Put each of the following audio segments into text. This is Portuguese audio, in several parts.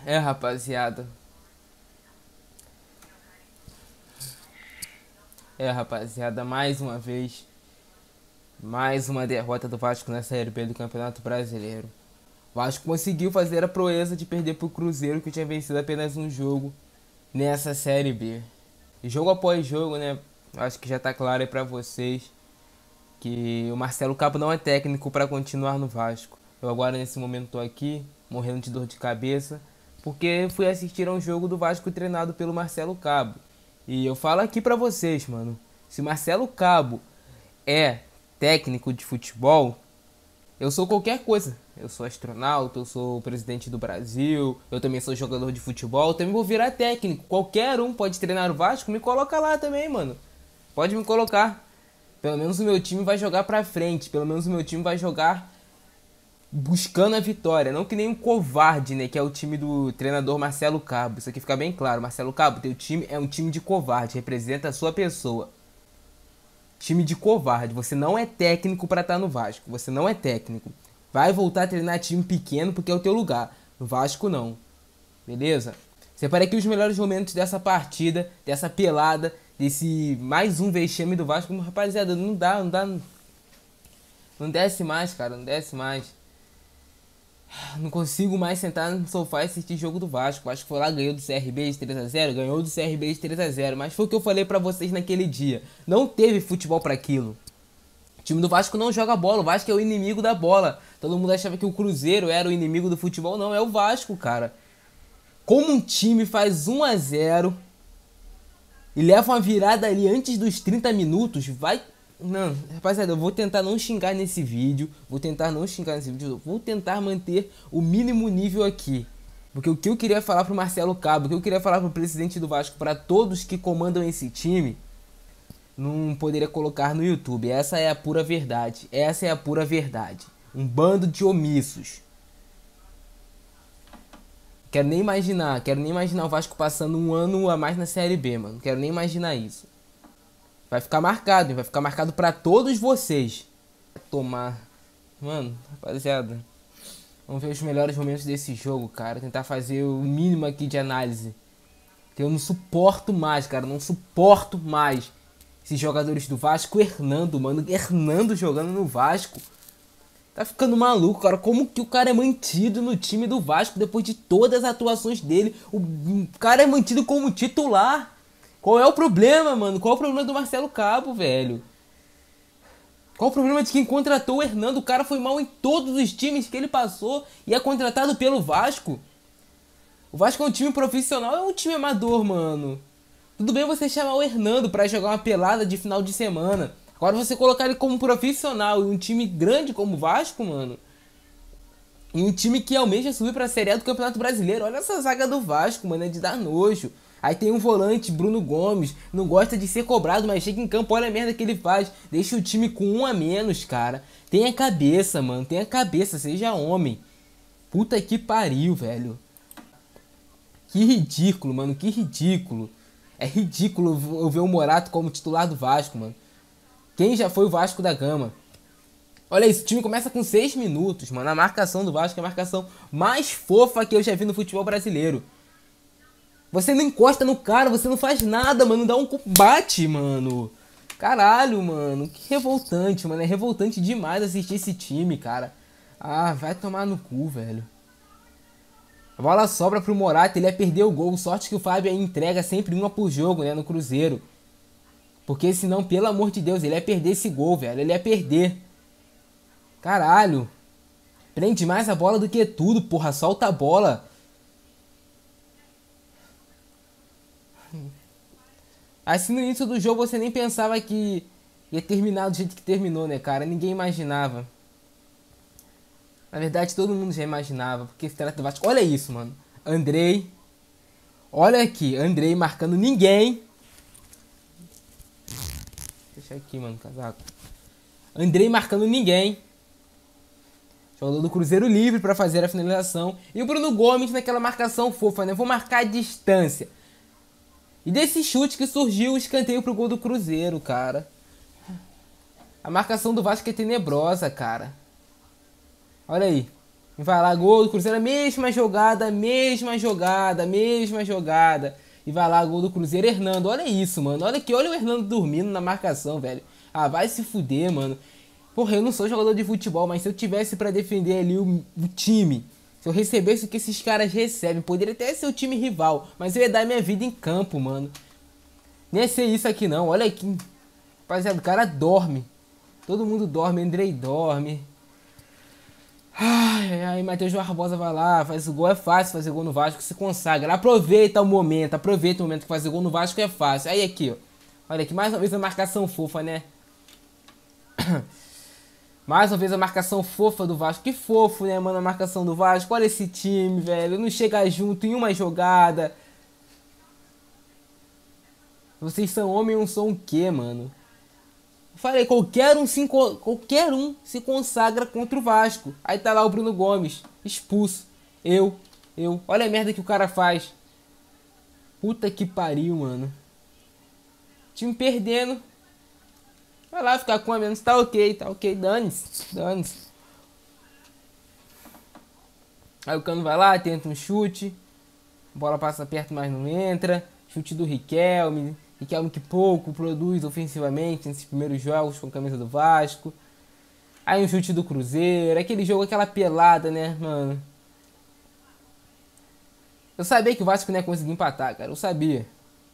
Rapaziada. Rapaziada, mais uma vez. Mais uma derrota do Vasco na Série B do Campeonato Brasileiro. O Vasco conseguiu fazer a proeza de perder pro Cruzeiro, que tinha vencido apenas um jogo nessa Série B. E jogo após jogo, né? Acho que já tá claro aí pra vocês que o Marcelo Cabo não é técnico para continuar no Vasco. Eu agora nesse momento tô aqui, morrendo de dor de cabeça, porque fui assistir a um jogo do Vasco treinado pelo Marcelo Cabo. E eu falo aqui pra vocês, mano, se Marcelo Cabo é técnico de futebol, eu sou qualquer coisa. Eu sou astronauta, eu sou presidente do Brasil, eu também sou jogador de futebol, eu também vou virar técnico. Qualquer um pode treinar o Vasco, me coloca lá também, mano. Pode me colocar. Pelo menos o meu time vai jogar pra frente, pelo menos o meu time vai jogar buscando a vitória, não que nem um covarde, né, que é o time do treinador Marcelo Cabo. Isso aqui fica bem claro, Marcelo Cabo, teu time é um time de covarde, representa a sua pessoa. Time de covarde, você não é técnico pra estar no Vasco, você não é técnico. Vai voltar a treinar time pequeno porque é o teu lugar, no Vasco não. Beleza? Separei aqui os melhores momentos dessa partida, dessa pelada, desse mais um vexame do Vasco. Rapaziada, não dá, não desce mais, cara, não desce mais. Não consigo mais sentar no sofá e assistir jogo do Vasco. O Vasco foi lá, ganhou do CRB de 3-0, ganhou do CRB de 3-0. Mas foi o que eu falei pra vocês naquele dia. Não teve futebol pra aquilo. O time do Vasco não joga bola, o Vasco é o inimigo da bola. Todo mundo achava que o Cruzeiro era o inimigo do futebol. Não, é o Vasco, cara. Como um time faz 1-0 e leva uma virada ali antes dos 30 minutos, vai... Não, rapaziada, eu vou tentar não xingar nesse vídeo. Vou tentar manter o mínimo nível aqui. Porque o que eu queria falar pro Marcelo Cabo, o que eu queria falar pro presidente do Vasco, para todos que comandam esse time, não poderia colocar no YouTube. Essa é a pura verdade. Essa é a pura verdade. Um bando de omissos. Quero nem imaginar o Vasco passando um ano a mais na Série B, mano. Quero nem imaginar isso. Vai ficar marcado, hein? Vai ficar marcado pra todos vocês. Tomar. Mano, rapaziada. Vamos ver os melhores momentos desse jogo, cara. Tentar fazer o mínimo aqui de análise. Que eu não suporto mais, cara. Não suporto mais esses jogadores do Vasco. Hernando, mano. Hernando jogando no Vasco. Tá ficando maluco, cara. Como que o cara é mantido no time do Vasco depois de todas as atuações dele? O cara é mantido como titular. Qual é o problema, mano? Qual é o problema do Marcelo Cabo, velho? Qual o problema de quem contratou o Hernando? O cara foi mal em todos os times que ele passou e é contratado pelo Vasco. O Vasco é um time profissional, é um time amador, mano. Tudo bem você chamar o Hernando pra jogar uma pelada de final de semana. Agora você colocar ele como profissional em um time grande como o Vasco, mano. Em um time que almeja subir pra Série A do Campeonato Brasileiro. Olha essa zaga do Vasco, mano, é de dar nojo. Aí tem um volante, Bruno Gomes, não gosta de ser cobrado, mas chega em campo, olha a merda que ele faz. Deixa o time com um a menos, cara. Tenha cabeça, mano, tenha cabeça, seja homem. Puta que pariu, velho. Que ridículo, mano, que ridículo. É ridículo eu ver o Morato como titular do Vasco, mano. Quem já foi o Vasco da Gama? Olha isso, o time começa com 6 minutos, mano. A marcação do Vasco é a marcação mais fofa que eu já vi no futebol brasileiro. Você não encosta no cara, você não faz nada, mano. Não dá um combate, mano. Caralho, mano. Que revoltante, mano. É revoltante demais assistir esse time, cara. Ah, vai tomar no cu, velho. A bola sobra pro Morato, ele ia perder o gol. Sorte que o Fábio aí entrega sempre uma por jogo, né, no Cruzeiro. Porque senão, pelo amor de Deus, ele ia perder esse gol, velho. Ele ia perder. Caralho. Prende mais a bola do que tudo, porra. Solta a bola. Assim no início do jogo você nem pensava que ia terminar do jeito que terminou, né, cara? Ninguém imaginava. Na verdade, todo mundo já imaginava, porque se trata do Vasco. Olha isso, mano. Andrei. Olha aqui, Andrei marcando ninguém. Deixa aqui, mano, casaco. Andrei marcando ninguém. Jogador do Cruzeiro livre pra fazer a finalização. E o Bruno Gomes naquela marcação fofa, né? Vou marcar a distância. E desse chute que surgiu o escanteio pro gol do Cruzeiro, cara. A marcação do Vasco é tenebrosa, cara. Olha aí. E vai lá, gol do Cruzeiro, mesma jogada, mesma jogada, mesma jogada. E vai lá, gol do Cruzeiro, Hernando. Olha isso, mano. Olha aqui, olha o Hernando dormindo na marcação, velho. Ah, vai se fuder, mano. Porra, eu não sou jogador de futebol, mas se eu tivesse pra defender ali o time, se eu recebesse o que esses caras recebem, poderia até ser o time rival, mas eu ia dar minha vida em campo, mano. Nem ia ser isso aqui não, olha aqui. Rapaziada, o cara dorme. Todo mundo dorme, Andrei dorme. Ai, ai, Matheus Barbosa vai lá, faz o gol, é fácil fazer gol no Vasco, se consagra. Aproveita o momento que fazer gol no Vasco é fácil. Aí aqui, ó. Olha aqui, mais uma vez a marcação fofa, né? Mais uma vez a marcação fofa do Vasco. Que fofo, né, mano, a marcação do Vasco. Olha esse time, velho. Não chega junto em uma jogada. Vocês são homem ou não são o quê, mano? Falei, qualquer um se consagra contra o Vasco. Aí tá lá o Bruno Gomes, expulso. Eu. Olha a merda que o cara faz. Puta que pariu, mano. Time perdendo. Vai lá ficar com a menos. Tá ok. Dane-se. Aí o Cano vai lá, tenta um chute. A bola passa perto, mas não entra. Chute do Riquelme. Riquelme que pouco produz ofensivamente nesses primeiros jogos com a camisa do Vasco. Aí um chute do Cruzeiro. Aquele jogo, aquela pelada, né, mano? Eu sabia que o Vasco não ia conseguir empatar, cara. Eu sabia.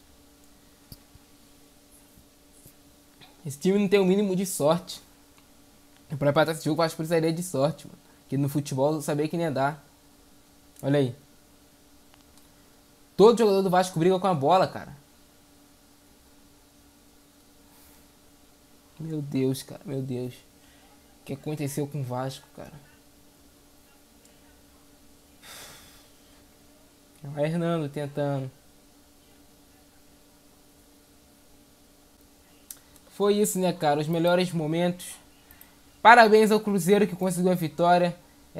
Esse time não tem o mínimo de sorte. Pra empatar esse jogo, o Vasco precisaria de sorte, mano. Porque no futebol eu sabia que não ia dar. Olha aí. Todo jogador do Vasco briga com a bola, cara. Meu Deus, cara. Meu Deus. O que aconteceu com o Vasco, cara? O Hernando tentando. Foi isso, né, cara? Os melhores momentos. Parabéns ao Cruzeiro que conseguiu a vitória.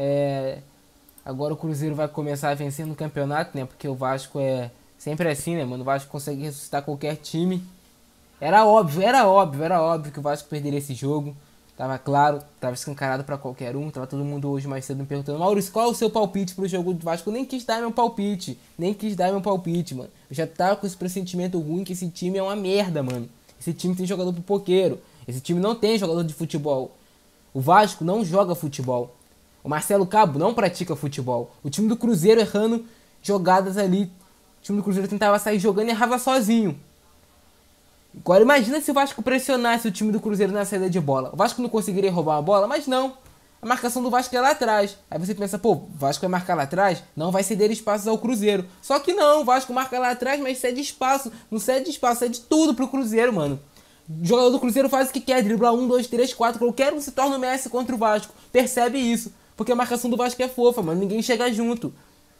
Agora o Cruzeiro vai começar a vencer no campeonato, né? Porque o Vasco é sempre assim, né, mano? O Vasco consegue ressuscitar qualquer time. Era óbvio que o Vasco perderia esse jogo. Tava claro, tava escancarado pra qualquer um. Tava todo mundo hoje mais cedo me perguntando: Maurício, qual é o seu palpite pro jogo do Vasco? Eu nem quis dar meu palpite, mano. Eu já tava com esse pressentimento ruim que esse time é uma merda, mano. Esse time tem jogador pipoqueiro. Esse time não tem jogador de futebol. O Vasco não joga futebol. O Marcelo Cabo não pratica futebol. O time do Cruzeiro errando jogadas ali. O time do Cruzeiro tentava sair jogando e errava sozinho. Agora imagina se o Vasco pressionasse o time do Cruzeiro na saída de bola. O Vasco não conseguiria roubar a bola, mas não. A marcação do Vasco é lá atrás. Aí você pensa, pô, o Vasco vai marcar lá atrás? Não vai ceder espaços ao Cruzeiro. Só que não, o Vasco marca lá atrás, mas cede espaço. Não cede espaço, cede tudo pro Cruzeiro, mano. O jogador do Cruzeiro faz o que quer, driblar 1, 2, 3, 4. Qualquer um se torna o Messi contra o Vasco. Percebe isso. Porque a marcação do Vasco é fofa, mano. Ninguém chega junto.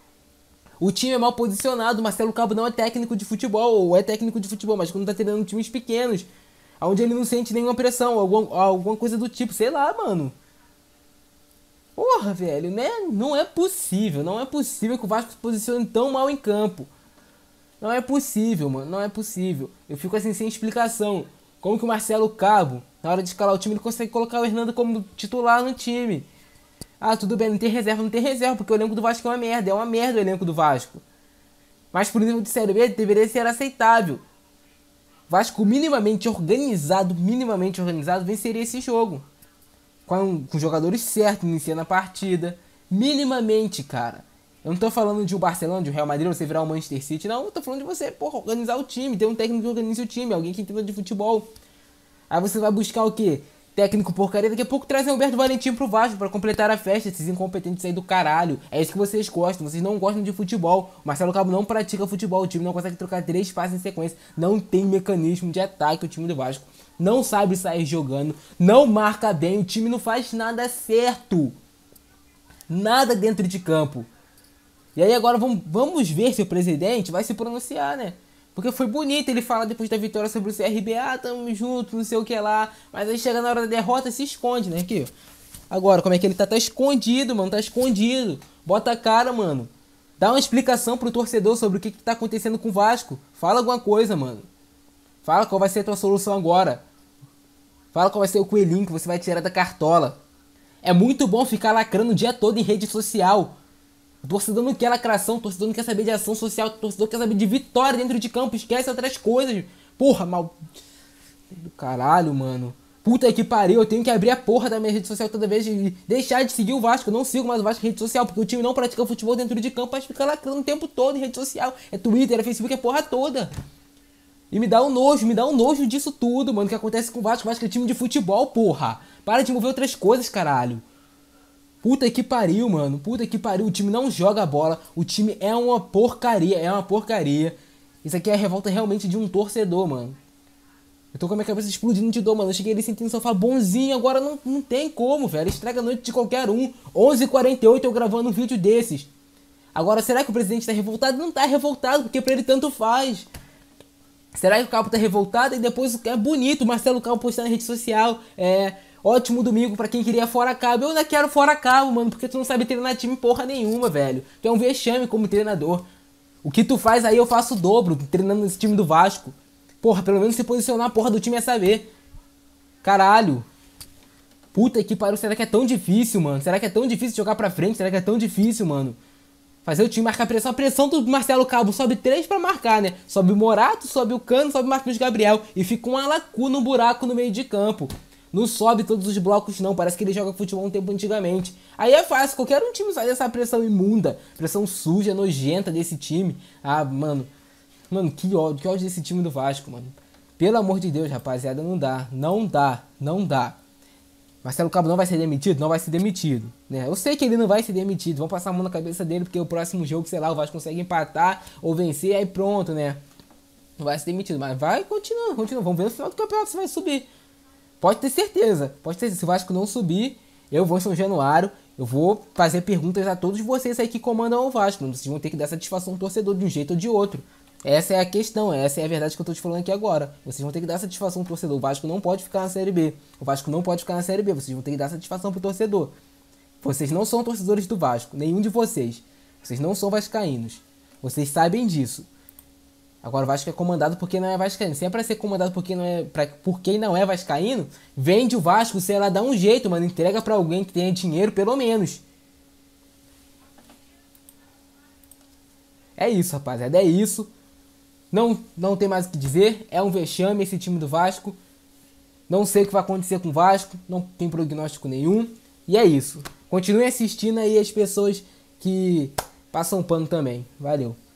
O time é mal posicionado. O Marcelo Cabo não é técnico de futebol. Ou é técnico de futebol, mas quando tá treinando times pequenos, onde ele não sente nenhuma pressão, alguma coisa do tipo. Sei lá, mano. Porra, velho, né? Não é possível que o Vasco se posicione tão mal em campo. Não é possível, mano. Não é possível. Eu fico assim sem explicação. Como que o Marcelo Cabo, na hora de escalar o time, ele consegue colocar o Hernando como titular no time? Ah, tudo bem, não tem reserva, porque o elenco do Vasco é uma merda. É uma merda o elenco do Vasco. Mas pro nível de Série B, deveria ser aceitável. Vasco minimamente organizado, venceria esse jogo. Com jogadores certos, iniciando a partida. Minimamente, cara. Eu não tô falando de um Barcelona, de um Real Madrid, você virar um Manchester City. Não, eu tô falando de você, porra, organizar o time. Ter um técnico que organize o time, alguém que entenda de futebol. Aí você vai buscar o quê? Técnico porcaria, daqui a pouco traz o Humberto Valentim pro Vasco pra completar a festa, esses incompetentes aí do caralho. É isso que vocês gostam, vocês não gostam de futebol. O Marcelo Cabo não pratica futebol, o time não consegue trocar 3 passes em sequência, não tem mecanismo de ataque o time do Vasco. Não sabe sair jogando, não marca bem, o time não faz nada certo. Nada dentro de campo. E aí agora vamos ver se o presidente vai se pronunciar, né? Porque foi bonito ele falar depois da vitória sobre o CRB, tamo junto, não sei o que lá. Mas aí chega na hora da derrota, se esconde, né? Aqui, agora, como é que ele tá? Tá escondido, mano, tá escondido. Bota a cara, mano. Dá uma explicação pro torcedor sobre o que tá acontecendo com o Vasco. Fala alguma coisa, mano. Fala qual vai ser a tua solução agora. Fala qual vai ser o coelhinho que você vai tirar da cartola. É muito bom ficar lacrando o dia todo em rede social. O torcedor não quer lacração, o torcedor não quer saber de ação social, o torcedor quer saber de vitória dentro de campo, esquece outras coisas. Porra, mal... do caralho, mano. Puta que pariu, eu tenho que abrir a porra da minha rede social toda vez e deixar de seguir o Vasco. Eu não sigo mais o Vasco em rede social, porque o time não pratica futebol dentro de campo, mas fica lacrando o tempo todo em rede social. É Twitter, é Facebook, é porra toda. E me dá um nojo disso tudo, mano, que acontece com o Vasco. O Vasco é time de futebol, porra. Para de mover outras coisas, caralho. Puta que pariu, mano. Puta que pariu. O time não joga bola. O time é uma porcaria. É uma porcaria. Isso aqui é a revolta realmente de um torcedor, mano. Eu tô com a minha cabeça explodindo de dor, mano. Eu cheguei ali sentindo no sofá bonzinho. Agora não tem como, velho. Estraga a noite de qualquer um. 11h48 eu gravando um vídeo desses. Agora, será que o presidente tá revoltado? Não tá revoltado, porque pra ele tanto faz. Será que o Calvo tá revoltado? E depois é bonito o Marcelo Calvo postando na rede social. Ótimo domingo pra quem queria fora cabo. Eu ainda quero fora cabo, mano, porque tu não sabe treinar time porra nenhuma, velho. Tu é um vexame como treinador. O que tu faz aí eu faço o dobro, treinando esse time do Vasco. Porra, pelo menos se posicionar a porra do time é saber. Caralho. Puta que pariu, será que é tão difícil, mano? Será que é tão difícil jogar pra frente? Será que é tão difícil, mano? Fazer o time marcar pressão. A pressão do Marcelo Cabo sobe 3 pra marcar, né? Sobe o Morato, sobe o Cano, sobe o Marquinhos Gabriel. E fica uma lacuna, um buraco no meio de campo. Não sobe todos os blocos, não. Parece que ele joga futebol um tempo antigamente. Aí é fácil. Qualquer um time sai dessa pressão imunda. Pressão suja, nojenta desse time. Ah, mano. Mano, que ódio desse time do Vasco, mano. Pelo amor de Deus, rapaziada. Não dá. Não dá. Não dá. Marcelo Cabo não vai ser demitido? Não vai ser demitido, né? Eu sei que ele não vai ser demitido. Vão passar a mão na cabeça dele porque o próximo jogo, sei lá, o Vasco consegue empatar ou vencer, aí pronto, né? Não vai ser demitido, mas vai continuando. Vamos ver no final do campeonato se vai subir. Pode ter certeza. Se o Vasco não subir, eu vou em São Januário. Eu vou fazer perguntas a todos vocês aí que comandam o Vasco. Vocês vão ter que dar satisfação ao torcedor de um jeito ou de outro. Essa é a questão, essa é a verdade que eu tô te falando aqui agora. Vocês vão ter que dar satisfação pro torcedor. O Vasco não pode ficar na Série B. O Vasco não pode ficar na Série B. Vocês vão ter que dar satisfação pro torcedor. Vocês não são torcedores do Vasco. Nenhum de vocês. Vocês não são vascaínos. Vocês sabem disso. Agora o Vasco é comandado por quem não é vascaíno. Se é pra ser comandado por quem não é vascaíno, vende o Vasco, sei lá, dá um jeito, mano. Entrega pra alguém que tenha dinheiro, pelo menos. É isso, rapaziada. É isso. Não tem mais o que dizer. É um vexame esse time do Vasco. Não sei o que vai acontecer com o Vasco. Não tem prognóstico nenhum. E é isso. Continue assistindo aí as pessoas que passam pano também. Valeu.